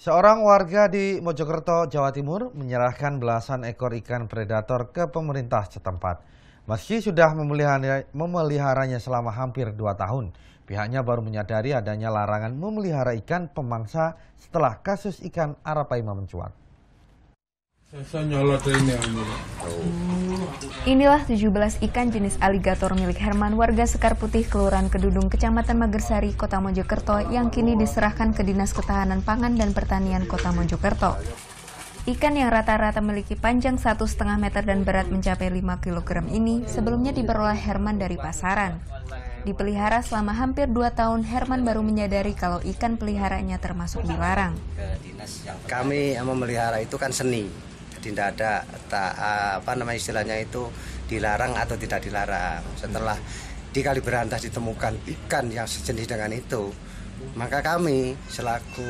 Seorang warga di Mojokerto, Jawa Timur menyerahkan belasan ekor ikan predator ke pemerintah setempat. Meski sudah memeliharanya selama hampir 2 tahun, pihaknya baru menyadari adanya larangan memelihara ikan pemangsa setelah kasus ikan arapaima mencuat. Inilah 17 ikan jenis aligator milik Herman, warga Sekar Putih, Kelurahan Kedudung, Kecamatan Magersari, Kota Mojokerto, yang kini diserahkan ke Dinas Ketahanan Pangan dan Pertanian Kota Mojokerto. Ikan yang rata-rata memiliki panjang 1,5 meter dan berat mencapai 5 kg ini sebelumnya diperoleh Herman dari pasaran. Dipelihara selama hampir 2 tahun, Herman baru menyadari kalau ikan peliharaannya termasuk dilarang. Kami memelihara itu kan seni. Tidak ada istilahnya itu dilarang atau tidak dilarang. Setelah di Kaliberantas ditemukan ikan yang sejenis dengan itu, maka kami selaku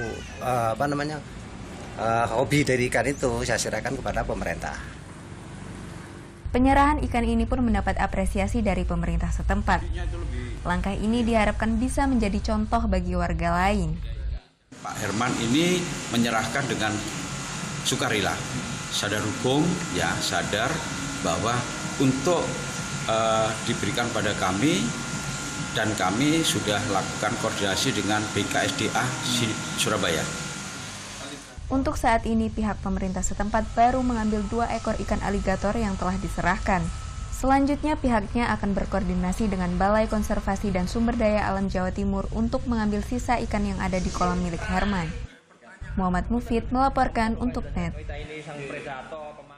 hobi dari ikan itu saya serahkan kepada pemerintah. Penyerahan ikan ini pun mendapat apresiasi dari pemerintah setempat. Langkah ini diharapkan bisa menjadi contoh bagi warga lain. Pak Herman ini menyerahkan dengan sukarela. Sadar hukum, ya sadar bahwa untuk diberikan pada kami, dan kami sudah lakukan koordinasi dengan BKSDA Surabaya. Untuk saat ini pihak pemerintah setempat baru mengambil 2 ekor ikan aligator yang telah diserahkan. Selanjutnya pihaknya akan berkoordinasi dengan Balai Konservasi dan Sumber Daya Alam Jawa Timur untuk mengambil sisa ikan yang ada di kolam milik Herman. Muhammad Mufid melaporkan untuk NET.